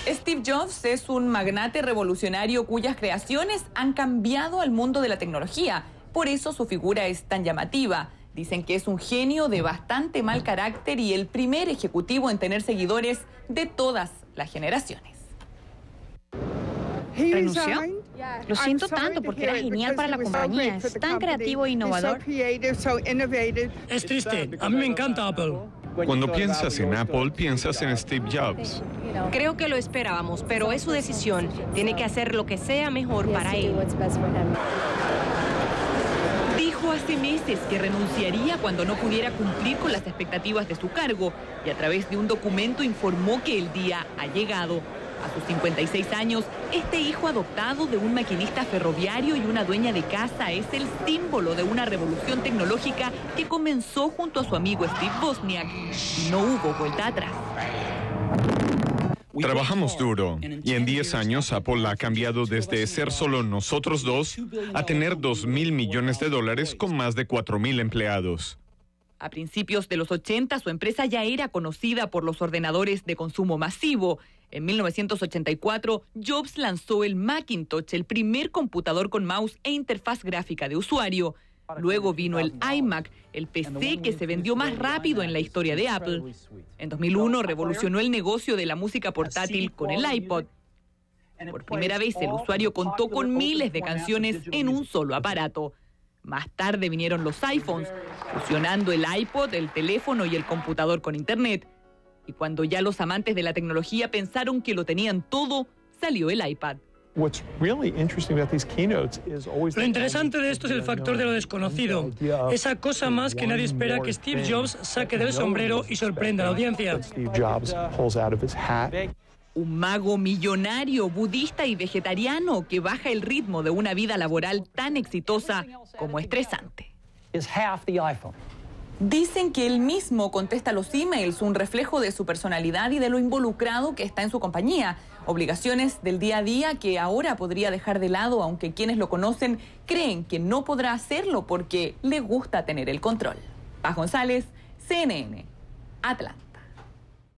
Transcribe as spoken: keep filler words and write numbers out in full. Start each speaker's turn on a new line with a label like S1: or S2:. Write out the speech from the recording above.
S1: Steve Jobs es un magnate revolucionario cuyas creaciones han cambiado al mundo de la tecnología. Por eso su figura es tan llamativa. Dicen que es un genio de bastante mal carácter y el primer ejecutivo en tener seguidores de todas las generaciones.
S2: ¿Renunció? Lo siento tanto porque era genial para la compañía. Es tan creativo e innovador.
S3: Es triste. A mí me encanta Apple.
S4: Cuando piensas en Apple, piensas en Steve Jobs.
S5: Creo que lo esperábamos, pero es su decisión. Tiene que hacer lo que sea mejor para él.
S1: Dijo hace meses que renunciaría cuando no pudiera cumplir con las expectativas de su cargo y a través de un documento informó que el día ha llegado. A sus cincuenta y seis años, este hijo adoptado de un maquinista ferroviario y una dueña de casa es el símbolo de una revolución tecnológica que comenzó junto a su amigo Steve Wozniak y no hubo vuelta atrás.
S4: Trabajamos duro y en diez años Apple ha cambiado desde ser solo nosotros dos a tener dos mil millones de dólares con más de cuatro mil empleados.
S1: A principios de los ochenta, su empresa ya era conocida por los ordenadores de consumo masivo. En mil novecientos ochenta y cuatro, Jobs lanzó el Macintosh, el primer computador con mouse e interfaz gráfica de usuario. Luego vino el iMac, el P C que se vendió más rápido en la historia de Apple. En dos mil uno revolucionó el negocio de la música portátil con el iPod. Por primera vez el usuario contó con miles de canciones en un solo aparato. Más tarde vinieron los iPhones, fusionando el iPod, el teléfono y el computador con Internet. Y cuando ya los amantes de la tecnología pensaron que lo tenían todo, salió el iPad.
S3: Lo interesante de esto es el factor de lo desconocido. Esa cosa más que nadie espera que Steve Jobs saque del sombrero y sorprenda a la audiencia.
S1: Un mago millonario, budista y vegetariano que baja el ritmo de una vida laboral tan exitosa como estresante. Dicen que él mismo contesta los emails, un reflejo de su personalidad y de lo involucrado que está en su compañía. Obligaciones del día a día que ahora podría dejar de lado, aunque quienes lo conocen creen que no podrá hacerlo porque le gusta tener el control. Paz González, C N N, Atlanta.